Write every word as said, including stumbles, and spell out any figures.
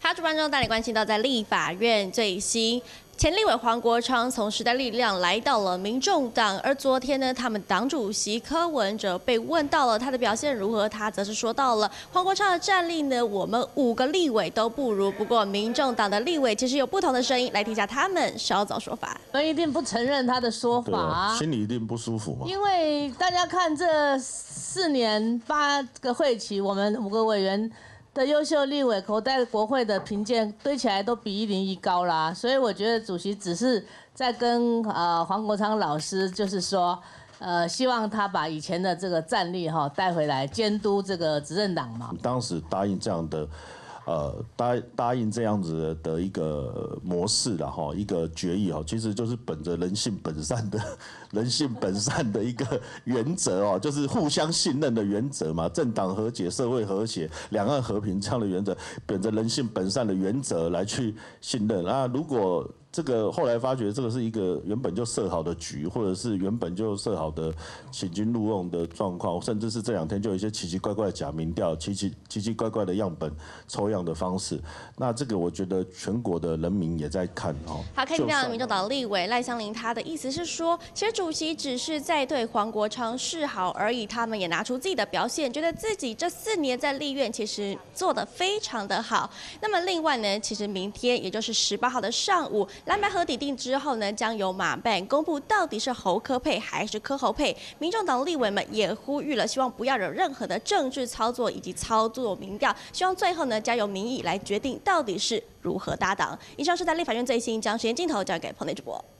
好，主办中带你关心到在立法院最新。 前立委黄国昌从时代力量来到了民众党，而昨天呢，他们党主席柯文哲被问到了他的表现如何，他则是说到了黄国昌的战力呢，我们五个立委都不如。不过民众党的立委其实有不同的声音，来听一下他们稍早说法。 我们一定不承认他的说法、啊， 心里一定不舒服嘛。 因为大家看这四年八个会期，我们五个委员。 的优秀立委口袋国会的评鉴堆起来都比一零一高啦，所以我觉得主席只是在跟呃黄国昌老师，就是说，呃，希望他把以前的这个战力哈带回来监督这个执政党嘛。 当时答应这样的。 呃，答答应这样子的一个模式然后一个决议哈，其实就是本着人性本善的人性本善的一个原则哦，就是互相信任的原则嘛，政党和解、社会和谐、两岸和平这样的原则，本着人性本善的原则来去信任啊。如果 这个后来发觉，这个是一个原本就设好的局，或者是原本就设好的请君入瓮的状况，甚至是这两天就有一些奇奇怪怪的假民调、奇奇奇奇怪怪的样本抽样的方式。那这个我觉得全国的人民也在看哦。 好，看到民众党立委赖香伶，他的意思是说，其实主席只是在对黄国昌示好而已，他们也拿出自己的表现，觉得自己这四年在立院其实做得非常的好。那么另外呢，其实明天也就是十八号的上午。 蓝白合抵定之后呢，将由马办公布到底是侯柯配还是柯侯配。民众党立委们也呼吁了，希望不要有任何的政治操作以及操作民调，希望最后呢，交由民意来决定到底是如何搭档。以上是在立法院最新，将时间镜头交给彭内主播。